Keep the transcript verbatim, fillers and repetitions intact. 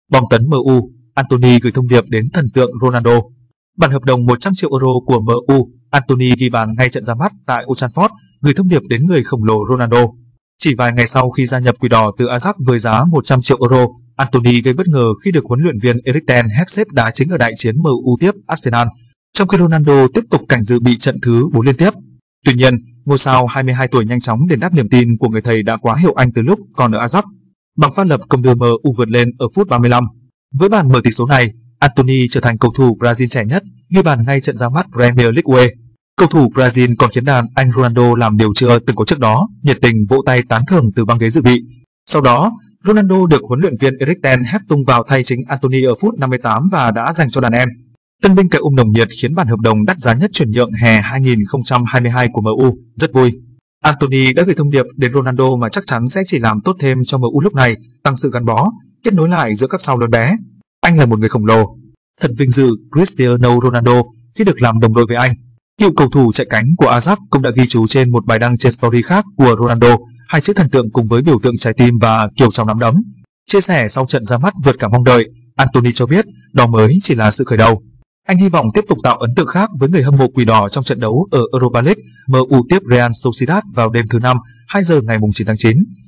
Bom tấn em u, Antony gửi thông điệp đến thần tượng Ronaldo. Bản hợp đồng một trăm triệu euro của em u, Antony ghi bàn ngay trận ra mắt tại Old Trafford, gửi thông điệp đến người khổng lồ Ronaldo. Chỉ vài ngày sau khi gia nhập Quỷ Đỏ từ Ajax với giá một trăm triệu euro, Antony gây bất ngờ khi được huấn luyện viên Erik ten Hag xếp đá chính ở đại chiến em u tiếp Arsenal, trong khi Ronaldo tiếp tục cảnh dự bị trận thứ bốn liên tiếp. Tuy nhiên, ngôi sao hai mươi hai tuổi nhanh chóng đền đáp niềm tin của người thầy đã quá hiệu anh từ lúc còn ở Ajax, bằng pha lập công đưa em u vượt lên ở phút ba mươi lăm. Với bàn mở tỷ số này, Antony trở thành cầu thủ Brazil trẻ nhất ghi bàn ngay trận ra mắt Premier League. Cầu thủ Brazil còn khiến đàn anh Ronaldo làm điều chưa từng có trước đó, nhiệt tình vỗ tay tán thưởng từ băng ghế dự bị. Sau đó, Ronaldo được huấn luyện viên Erik ten Hag tung vào thay chính Antony ở phút năm mươi tám và đã dành cho đàn em. Tân binh cậy um nồng nhiệt khiến bản hợp đồng đắt giá nhất chuyển nhượng hè hai nghìn không trăm hai mươi hai của em u rất vui. Antony đã gửi thông điệp đến Ronaldo mà chắc chắn sẽ chỉ làm tốt thêm cho em u lúc này, tăng sự gắn bó, kết nối lại giữa các sao lớn bé. Anh là một người khổng lồ. Thật vinh dự Cristiano Ronaldo khi được làm đồng đội với anh. Cựu cầu thủ chạy cánh của Ajax cũng đã ghi chú trên một bài đăng trên story khác của Ronaldo, hai chữ thần tượng cùng với biểu tượng trái tim và kiểu trong nắm đấm. Chia sẻ sau trận ra mắt vượt cả mong đợi, Antony cho biết đó mới chỉ là sự khởi đầu. Anh hy vọng tiếp tục tạo ấn tượng khác với người hâm mộ Quỷ Đỏ trong trận đấu ở Europa League, em u tiếp Real Sociedad vào đêm thứ năm, hai giờ ngày chín tháng chín.